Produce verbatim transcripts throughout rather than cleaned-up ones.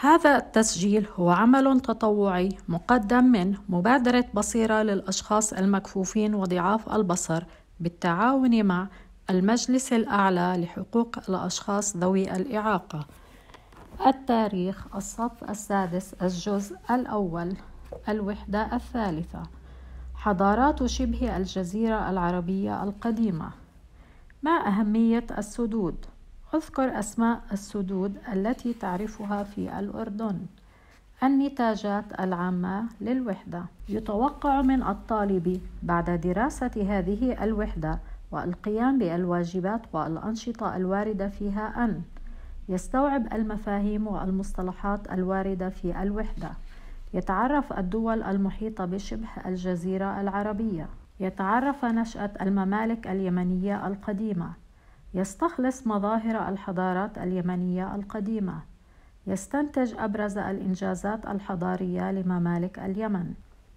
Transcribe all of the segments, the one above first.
هذا التسجيل هو عمل تطوعي مقدم من مبادرة بصيرة للأشخاص المكفوفين وضعاف البصر بالتعاون مع المجلس الأعلى لحقوق الأشخاص ذوي الإعاقة. التاريخ: الصف السادس، الجزء الأول، الوحدة الثالثة. حضارات شبه الجزيرة العربية القديمة. ما أهمية السدود؟ اذكر أسماء السدود التي تعرفها في الأردن. النتاجات العامة للوحدة. يتوقع من الطالب بعد دراسة هذه الوحدة والقيام بالواجبات والأنشطة الواردة فيها أن يستوعب المفاهيم والمصطلحات الواردة في الوحدة، يتعرف الدول المحيطة بشبه الجزيرة العربية، يتعرف نشأة الممالك اليمنية القديمة، يستخلص مظاهر الحضارات اليمنية القديمة، يستنتج أبرز الإنجازات الحضارية لممالك اليمن،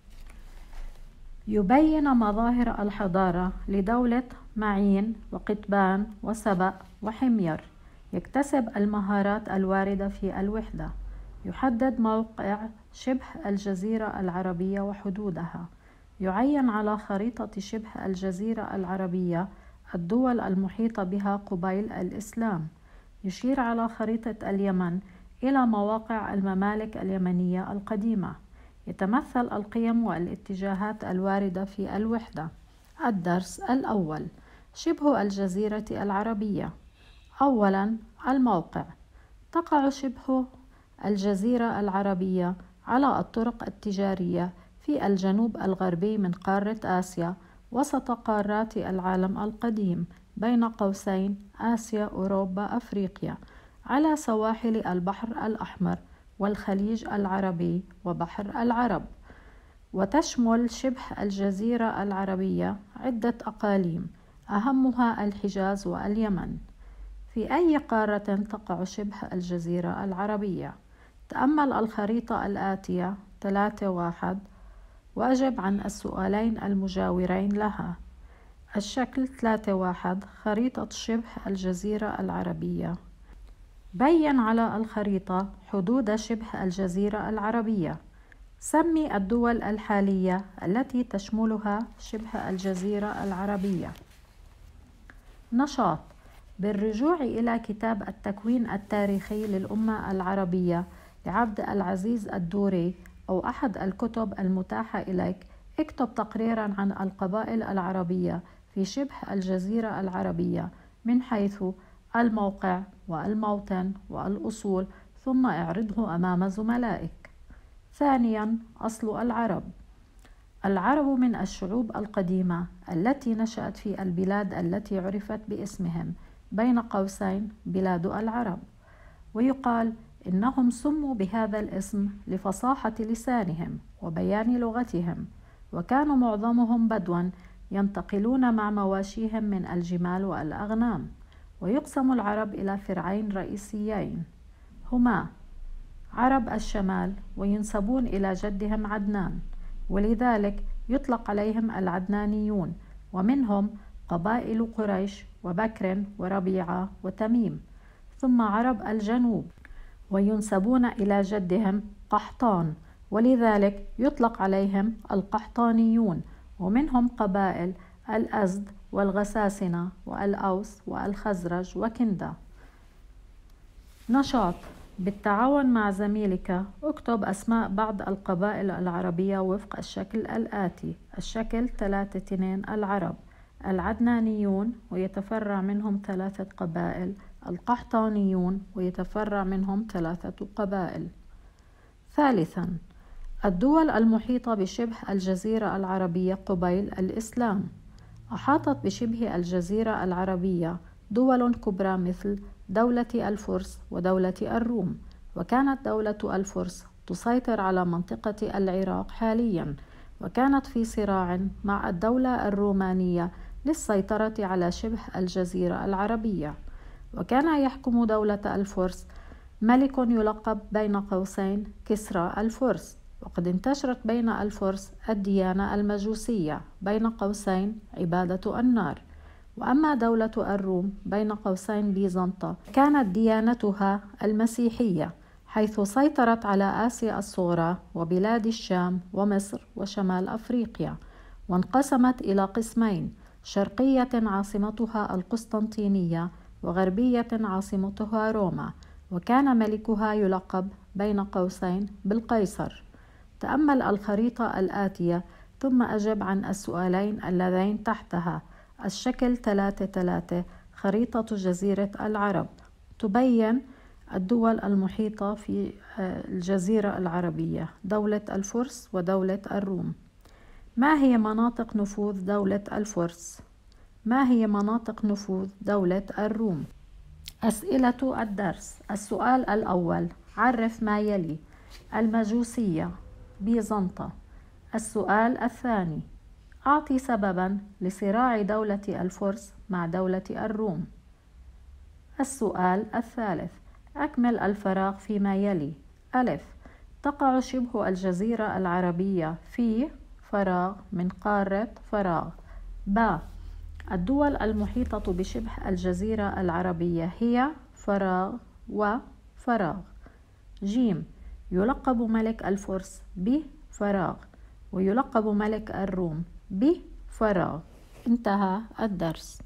يبين مظاهر الحضارة لدولة معين وقطبان وسبأ وحمير، يكتسب المهارات الواردة في الوحدة، يحدد موقع شبه الجزيرة العربية وحدودها، يعين على خريطة شبه الجزيرة العربية الدول المحيطة بها قبيل الإسلام، يشير على خريطة اليمن إلى مواقع الممالك اليمنية القديمة، يتمثل القيم والاتجاهات الواردة في الوحدة. الدرس الأول: شبه الجزيرة العربية. أولاً، الموقع. تقع شبه الجزيرة العربية على الطرق التجارية في الجنوب الغربي من قارة آسيا، وسط قارات العالم القديم، بين قوسين آسيا، أوروبا، أفريقيا، على سواحل البحر الأحمر والخليج العربي وبحر العرب. وتشمل شبه الجزيرة العربية عدة أقاليم، أهمها الحجاز واليمن. في أي قارة تقع شبه الجزيرة العربية؟ تأمل الخريطة الآتية ثلاثة واحد وأجب عن السؤالين المجاورين لها. الشكل ثلاثة واحد، خريطة شبه الجزيرة العربية. بين على الخريطة حدود شبه الجزيرة العربية. سمي الدول الحالية التي تشملها شبه الجزيرة العربية. نشاط: بالرجوع إلى كتاب التكوين التاريخي للأمة العربية لعبد العزيز الدوري أو أحد الكتب المتاحة إليك، اكتب تقريراً عن القبائل العربية في شبه الجزيرة العربية من حيث الموقع والموطن والأصول، ثم اعرضه أمام زملائك. ثانياً، أصل العرب. العرب من الشعوب القديمة التي نشأت في البلاد التي عرفت باسمهم، بين قوسين بلاد العرب، ويقال إنهم سموا بهذا الاسم لفصاحة لسانهم وبيان لغتهم، وكانوا معظمهم بدوا ينتقلون مع مواشيهم من الجمال والأغنام. ويقسم العرب إلى فرعين رئيسيين هما عرب الشمال، وينسبون إلى جدهم عدنان، ولذلك يطلق عليهم العدنانيون، ومنهم قبائل قريش وبكر وربيعة وتميم. ثم عرب الجنوب، وينسبون إلى جدهم قحطان، ولذلك يطلق عليهم القحطانيون، ومنهم قبائل الأزد والغساسنة والأوس والخزرج وكندة. نشاط: بالتعاون مع زميلك اكتب أسماء بعض القبائل العربية وفق الشكل الآتي. الشكل ثلاثة اثنين. العرب: العدنانيون، ويتفرع منهم ثلاثة قبائل، القحطانيون، ويتفرع منهم ثلاثة قبائل. ثالثاً، الدول المحيطة بشبه الجزيرة العربية قبيل الإسلام. أحاطت بشبه الجزيرة العربية دول كبرى مثل دولة الفرس ودولة الروم، وكانت دولة الفرس تسيطر على منطقة العراق حالياً، وكانت في صراع مع الدولة الرومانية للسيطرة على شبه الجزيرة العربية. وكان يحكم دولة الفرس ملك يلقب بين قوسين كسرى الفرس، وقد انتشرت بين الفرس الديانة المجوسية بين قوسين عبادة النار. وأما دولة الروم بين قوسين بيزنطة كانت ديانتها المسيحية، حيث سيطرت على آسيا الصغرى وبلاد الشام ومصر وشمال أفريقيا، وانقسمت إلى قسمين: شرقية عاصمتها القسطنطينية، وغربية عاصمتها روما، وكان ملكها يلقب بين قوسين بالقيصر. تأمل الخريطة الآتية ثم أجب عن السؤالين اللذين تحتها. الشكل ثلاثة ثلاثة خريطة جزيرة العرب تبين الدول المحيطة في الجزيرة العربية: دولة الفرس ودولة الروم. ما هي مناطق نفوذ دولة الفرس؟ ما هي مناطق نفوذ دولة الروم؟ أسئلة الدرس. السؤال الأول: عرف ما يلي. المجوسية، بيزنطة. السؤال الثاني: أعطي سببا لصراع دولة الفرس مع دولة الروم. السؤال الثالث: أكمل الفراغ فيما يلي. ألف: تقع شبه الجزيرة العربية في فراغ من قارة فراغ. ب: الدول المحيطة بشبه الجزيرة العربية هي فراغ وفراغ. ج: يلقب ملك الفرس بفراغ، ويلقب ملك الروم بفراغ. انتهى الدرس.